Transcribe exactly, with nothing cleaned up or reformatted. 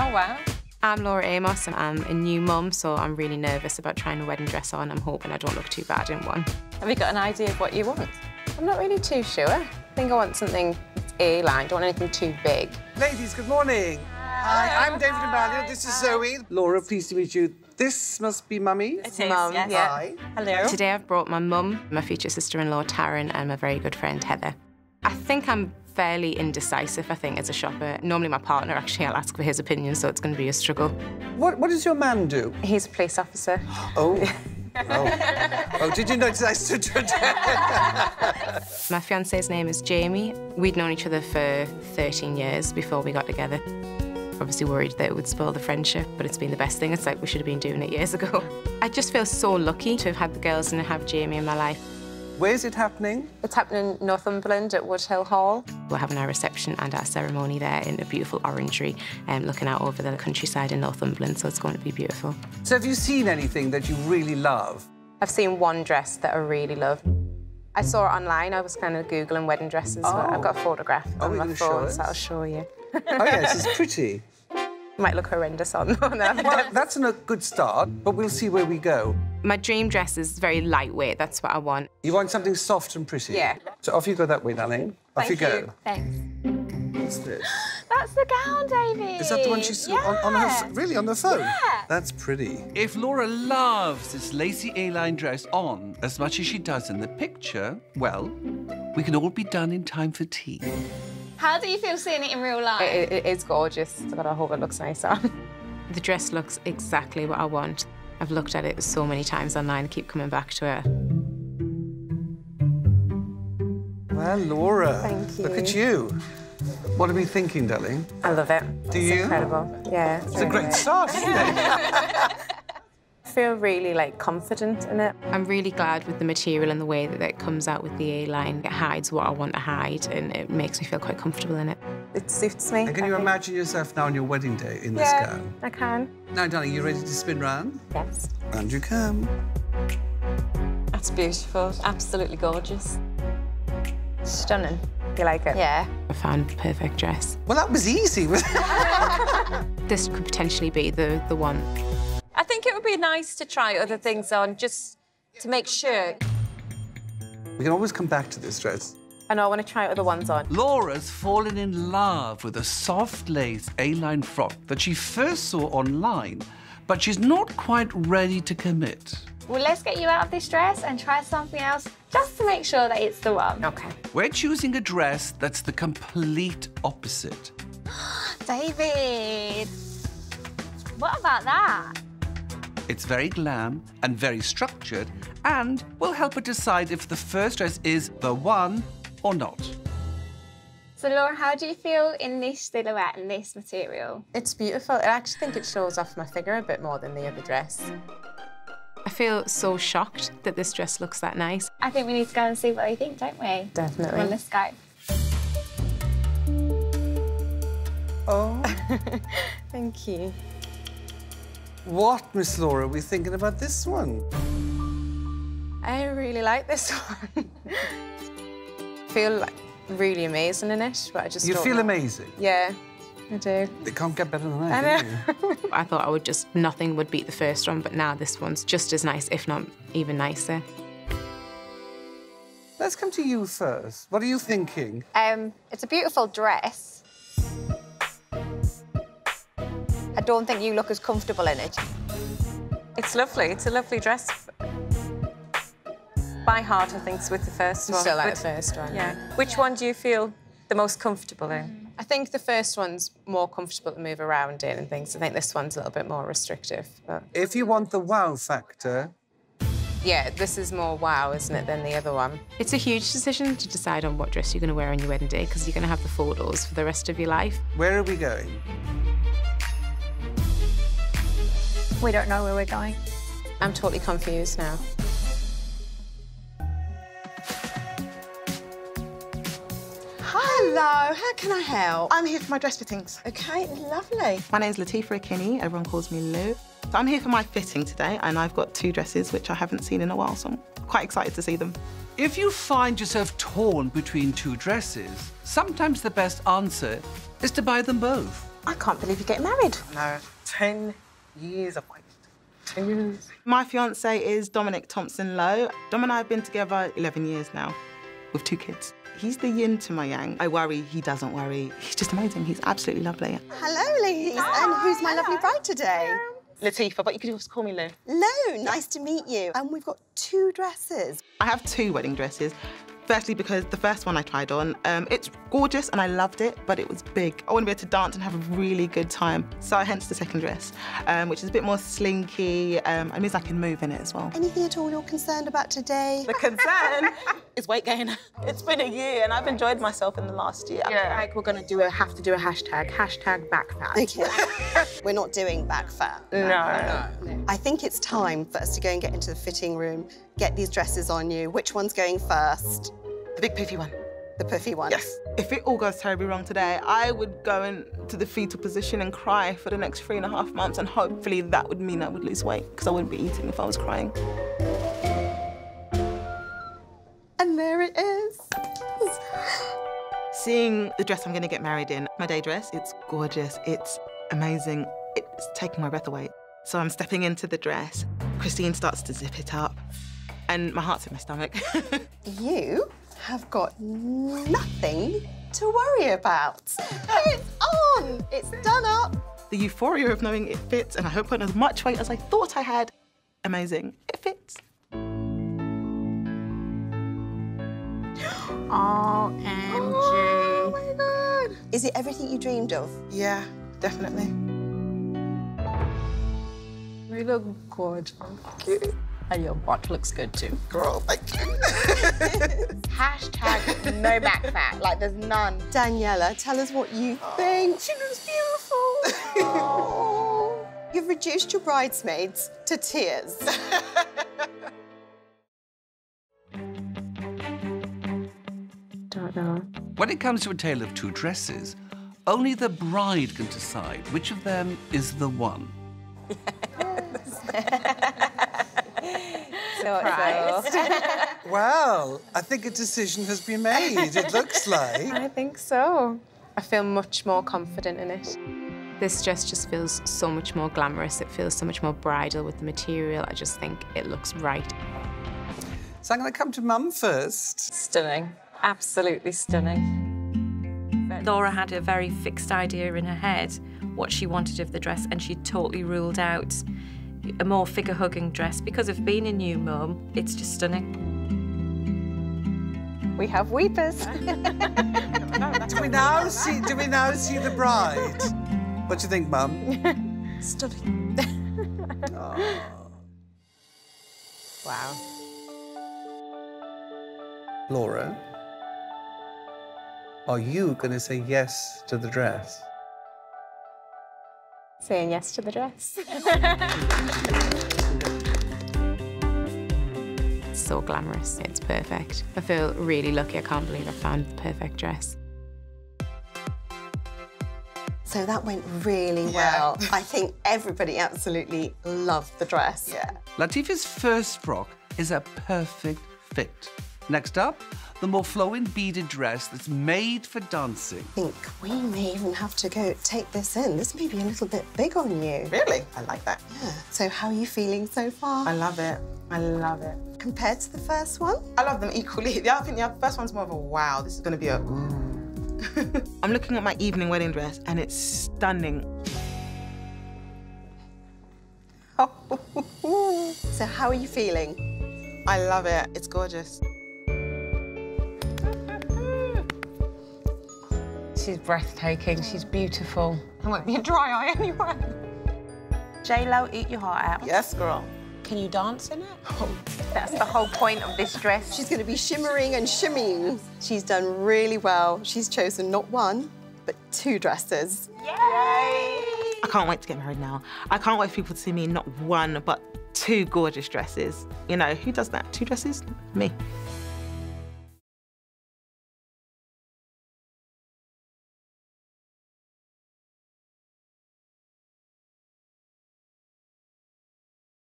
Oh, wow. I'm Laura Amos and I'm a new mum, so I'm really nervous about trying a wedding dress on. I'm hoping I don't look too bad in one. Have you got an idea of what you want? I'm not really too sure. I think I want something A-line, don't want anything too big. Ladies, good morning. Hi, Hi I'm David Emmanuel. This is Hi. Zoe. Laura, pleased to meet you. This must be Mummy. It is, Mum, yes. yeah. Hi. Hello. Today I've brought my mum, my future sister-in-law Taryn, and my very good friend Heather. I think I'm fairly indecisive, I think, as a shopper. Normally my partner, actually, I'll ask for his opinion, so it's going to be a struggle. What, what does your man do? He's a police officer. Oh. Oh. Oh, did you notice I stood to My fiancé's name is Jamie. We'd known each other for thirteen years before we got together. Obviously worried that it would spoil the friendship, but it's been the best thing. It's like we should have been doing it years ago. I just feel so lucky to have had the girls and have Jamie in my life. Where's it happening? It's happening in Northumberland at Woodhill Hall. We're having our reception and our ceremony there in a beautiful orangery, um, looking out over the countryside in Northumberland, so it's going to be beautiful. So have you seen anything that you really love? I've seen one dress that I really love. I saw it online. I was kind of Googling wedding dresses, oh. but I've got a photograph oh, on my phone, so I'll show you. Oh, yes, it's pretty. Might look horrendous on. Well, that's a good start, but we'll see where we go. My dream dress is very lightweight. That's what I want. You want something soft and pretty? Yeah. So off you go that way, darling. Off Thank you you go. Thanks. What's this? That's the gown, David. Is that the one she's yeah. on, on her... Really, on the phone? Yeah. That's pretty. If Laura loves this lacy A-line dress on as much as she does in the picture, well, we can all be done in time for tea. How do you feel seeing it in real life? It, it is gorgeous, but I hope it looks nice on. The dress looks exactly what I want. I've looked at it so many times online, I keep coming back to it. Well, Laura, Thank you. Look at you. What are we thinking, darling? I love it. Do it's you? incredible. Yeah. It's a great start, isn't it? I feel really, like, confident in it. I'm really glad with the material and the way that it comes out with the A-line. It hides what I want to hide, and it makes me feel quite comfortable in it. It suits me. And can I you think. imagine yourself now on your wedding day in this yeah, gown? I can. Now, darling, you ready to spin round? Yes. Round you come. That's beautiful. Absolutely gorgeous. Stunning. You like it? Yeah. I found the perfect dress. Well, that was easy. This could potentially be the, the one. I think it would be nice to try other things on, just to make sure. We can always come back to this dress. I know, I want to try other ones on. Laura's fallen in love with a soft lace A-line frock that she first saw online, but she's not quite ready to commit. Well, let's get you out of this dress and try something else, just to make sure that it's the one. OK. We're choosing a dress that's the complete opposite. David, what about that? It's very glam and very structured, and will help her decide if the first dress is the one or not. So, Laura, how do you feel in this silhouette and this material? It's beautiful. I actually think it shows off my figure a bit more than the other dress. I feel so shocked that this dress looks that nice. I think we need to go and see what they think, don't we? Definitely. Well, let's go. Oh. Thank you. What, Miss Laura, are we thinking about this one? I really like this one. I feel like really amazing in it, but I just You don't feel know. amazing? Yeah, I do. It can't get better than I that, know. can you? I thought I would just, nothing would beat the first one, but now this one's just as nice, if not even nicer. Let's come to you first. What are you thinking? Um, it's a beautiful dress. I don't think you look as comfortable in it. It's lovely. It's a lovely dress. My heart, I think, is with the first one. Still like But- the first one. Yeah. Which one do you feel the most comfortable in? I think the first one's more comfortable to move around in and things. I think this one's a little bit more restrictive. But If you want the wow factor... yeah, this is more wow, isn't it, than the other one? It's a huge decision to decide on what dress you're going to wear on your wedding day, because you're going to have the photos for the rest of your life. Where are we going? We don't know where we're going. I'm totally confused now. Hello, how can I help? I'm here for my dress fittings. Okay, lovely. My name's Latifah Akinney, everyone calls me Lou. So I'm here for my fitting today, and I've got two dresses which I haven't seen in a while, so I'm quite excited to see them. If you find yourself torn between two dresses, sometimes the best answer is to buy them both. I can't believe you're getting married. No, ten years of waiting. Ten years. My fiancé is Dominic Thompson-Lowe. Dom and I have been together eleven years now, with two kids. He's the yin to my yang. I worry, he doesn't worry. He's just amazing. He's absolutely lovely. Hello, ladies. And who's my lovely bride today? Latifah, but you could just call me Lou. Lou, nice to meet you. And we've got two dresses. I have two wedding dresses. Firstly, because the first one I tried on, um, it's gorgeous and I loved it, but it was big. I want to be able to dance and have a really good time. So hence the second dress, um, which is a bit more slinky. Um, it means I can move in it as well. Anything at all you're concerned about today? The concern is weight gain. It's been a year and I've enjoyed myself in the last year. Yeah. Like we're gonna do a have to do a hashtag, hashtag back fat. Okay. We're not doing back fat. No. No. I think it's time for us to go and get into the fitting room, get these dresses on you. Which one's going first? The big poofy one. The puffy one? Yes. If it all goes terribly wrong today, I would go into the fetal position and cry for the next three and a half months, and hopefully that would mean I would lose weight, because I wouldn't be eating if I was crying. And there it is. Seeing the dress I'm going to get married in, my day dress, it's gorgeous, it's amazing, it's taking my breath away. So I'm stepping into the dress, Christine starts to zip it up, and my heart's in my stomach. You have got nothing to worry about. It's on, it's done up. The euphoria of knowing it fits, and I hope I put as much weight as I thought I had. Amazing, it fits. O M G. Oh my God. Is it everything you dreamed of? Yeah, definitely. You look good. And your butt looks good too. Girl, thank you. Hashtag no back fat. Like there's none. Daniela, tell us what you think. She looks beautiful. Oh. You've reduced your bridesmaids to tears. Don't know. When it comes to a tale of two dresses, only the bride can decide which of them is the one. Well, I think a decision has been made, it looks like. I think so. I feel much more confident in it. This dress just feels so much more glamorous. It feels so much more bridal with the material. I just think it looks right. So I'm going to come to Mum first. Stunning. Absolutely stunning. Laura had a very fixed idea in her head what she wanted of the dress, and she totally ruled out a more figure-hugging dress. Because of being a new mum, it's just stunning. We have weepers. do we now see? Do we now see the bride? What do you think, Mum? Stunning. Oh. Wow. Laura, are you going to say yes to the dress? Saying yes to the dress. It's so glamorous. It's perfect. I feel really lucky. I can't believe I found the perfect dress. So that went really Yeah. well. I think everybody absolutely loved the dress. Yeah. Latifah's first frock is a perfect fit. Next up, the more flowing beaded dress that's made for dancing. I think we may even have to go take this in. This may be a little bit big on you. Really? I like that. Yeah. So how are you feeling so far? I love it. I love it. Compared to the first one? I love them equally. The, I think the first one's more of a wow. This is going to be a ooh. I'm looking at my evening wedding dress and it's stunning. So how are you feeling? I love it. It's gorgeous. She's breathtaking. She's beautiful. There won't be a dry eye anywhere. J-Lo, eat your heart out. Yes, girl. Can you dance in it? Oh, that's the whole point of this dress. She's going to be shimmering and shimmying. She's done really well. She's chosen not one, but two dresses. Yay! I can't wait to get married now. I can't wait for people to see me in not one, but two gorgeous dresses. You know, who does that? Two dresses? Me.